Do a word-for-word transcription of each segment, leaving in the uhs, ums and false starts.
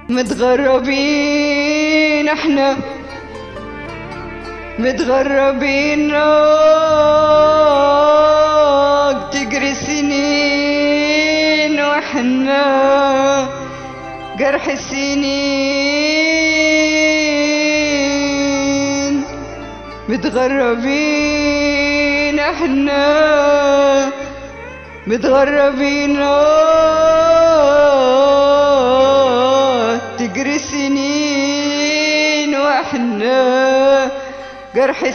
متغربين احنا، متغربين روق تجري سنين واحنا جرح السنين. متغربين احنا، متغربين تجري سنين واحنا جرح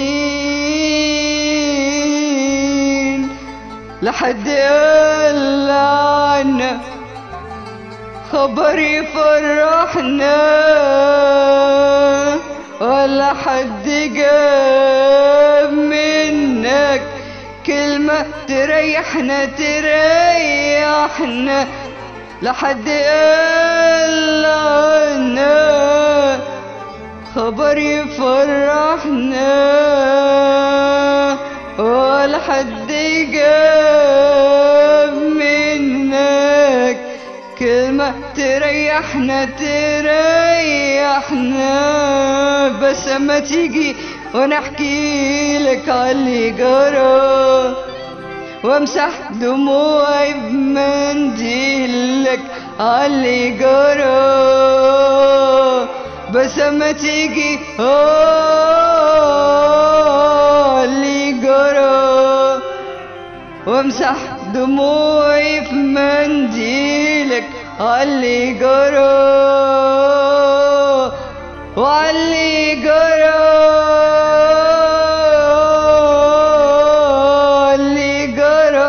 سنين. لحد قال عنا خبر يفرحنا، ولا حد جاب منك كلمة تريحنا تريحنا. لحد قال عنا خبر يفرحنا، ولا حد جاب منك كلمة تريحنا تريحنا. بس اما تيجي وانا احكي لك عاللي جرى، وامسح دموعي بمنديلك عاللي جرى. بس اما تيجي عاللي جرى، وامسح دموعي في منديلك عاللي جرى وعاللي جرى عاللي جرى.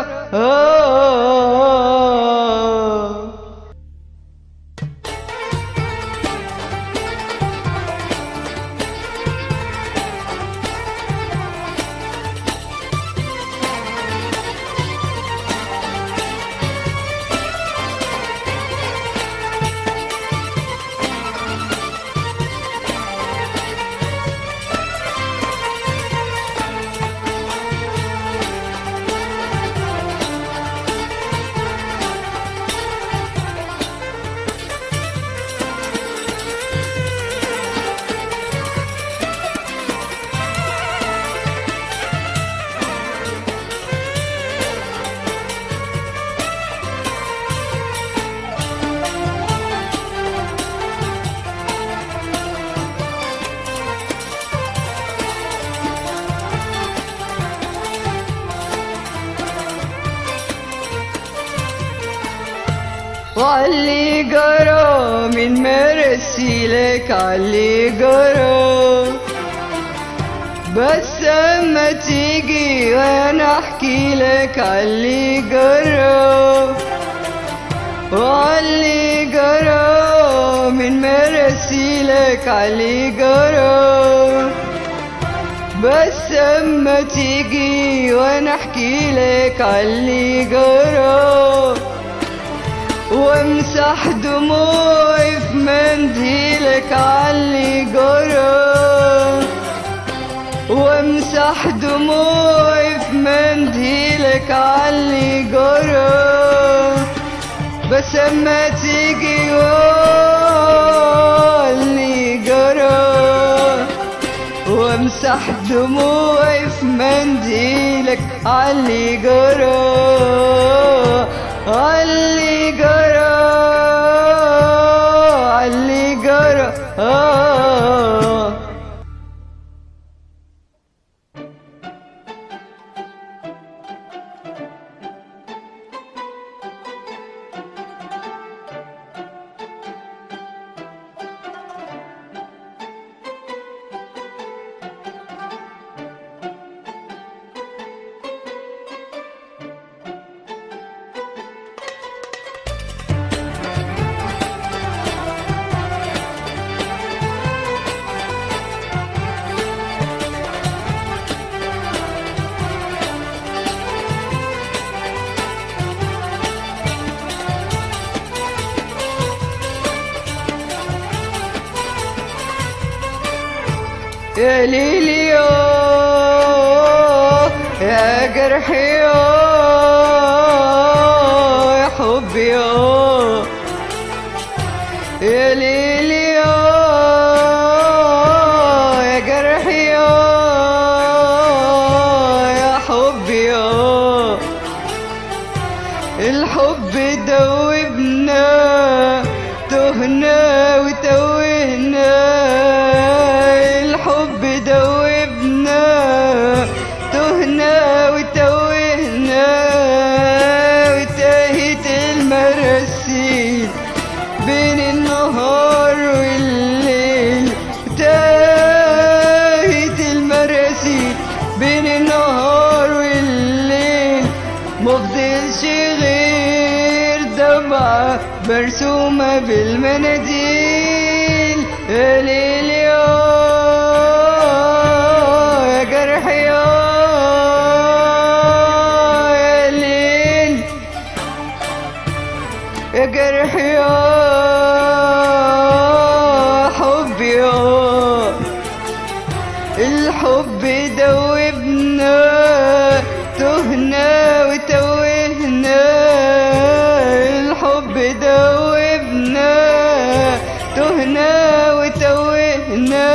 وعلي جرى من مرسيلك علي جرى. بس اما تيجي وانا احكي لك علي جرى، وعلي جرى من مرسيلك علي جرى. بس اما تيجي وانا احكي لك علي جرى، وامسح دموعي في منديلك عاللي جرى، وامسح دموعي في منديلك عاللي جرى. بس اما تيجي عاللي جرى، وامسح دموعي في منديلك عاللي جرى عاللي جرى عاللي جرى. آه يا ليلي يا جرحي يا حبي يا بالمناديل. يا ليل يا يا جرح يا يا ليل يا جرح يا حب يا الحب دوبنا تهنا وتوهنا. الحب دوبنا تهنا وتوهنا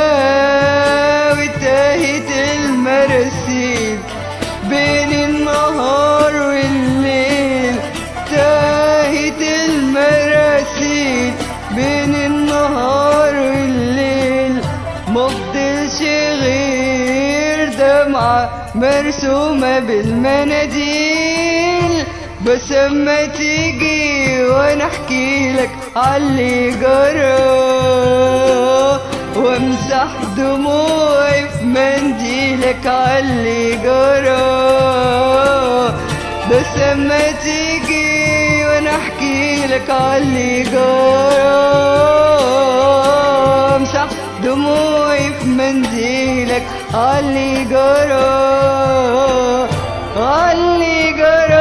وتاهت المراسيل بين النهار والليل. تاهت المراسيل بين النهار والليل. مفضلش غير دمعة مرسومة بالمناديل. بس اما تيجي وانا احكي لك عاللي جرى وامسح دموعي في منديلك عاللي جرى. بس اما تيجي وانا احكي لك عاللي جرى امسح دموعي في منديلك عاللي جرى عاللي جرى.